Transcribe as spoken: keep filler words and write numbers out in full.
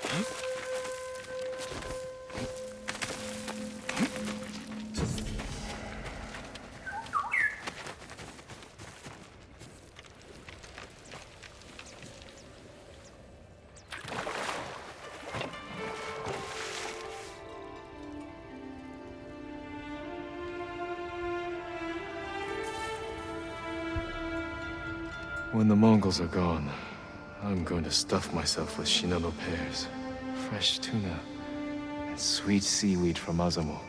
When the Mongols are gone, I'm going to stuff myself with shinono pears, fresh tuna, and sweet seaweed from Azamo.